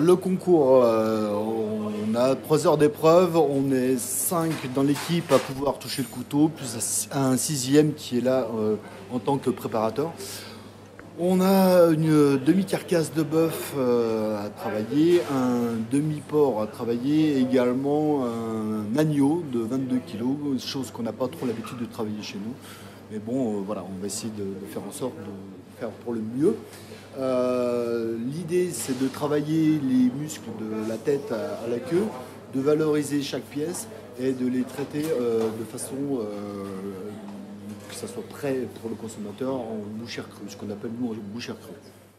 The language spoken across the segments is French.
le concours, on a 3 heures d'épreuve, on est 5 dans l'équipe à pouvoir toucher le couteau, plus un 6e qui est là en tant que préparateur. On a une demi-carcasse de bœuf à travailler, un demi-porc à travailler, et également un agneau de 22 kg, chose qu'on n'a pas trop l'habitude de travailler chez nous. Mais bon, voilà, on va essayer de faire en sorte de faire pour le mieux. L'idée, c'est de travailler les muscles de la tête à la queue, de valoriser chaque pièce et de les traiter de façon que ça soit prêt pour le consommateur en bouchère crue, ce qu'on appelle nous en bouchère crue.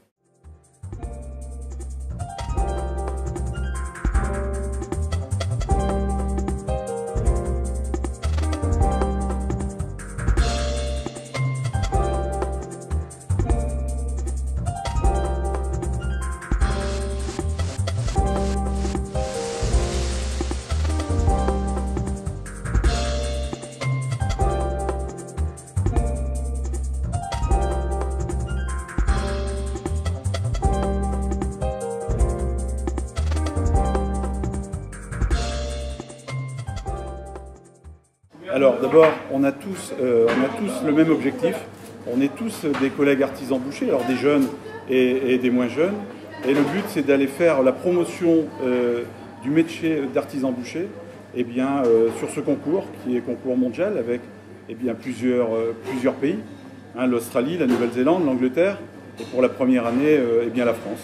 Alors d'abord, on a tous le même objectif. On est tous des collègues artisans bouchers, alors des jeunes et des moins jeunes. Et le but, c'est d'aller faire la promotion du métier d'artisan boucher sur ce concours, qui est concours mondial avec plusieurs pays. L'Australie, la Nouvelle-Zélande, l'Angleterre et pour la première année, la France.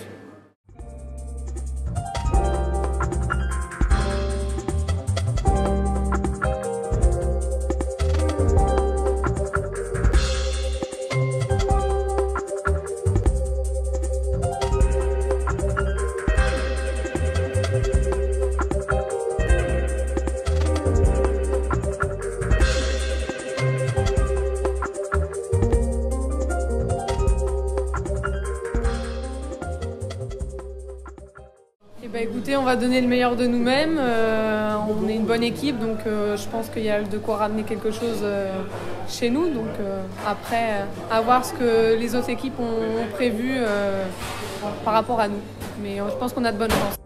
Écoutez, on va donner le meilleur de nous-mêmes. On est une bonne équipe, donc je pense qu'il y a de quoi ramener quelque chose chez nous. Donc après, à voir ce que les autres équipes ont prévu par rapport à nous. Mais je pense qu'on a de bonnes chances.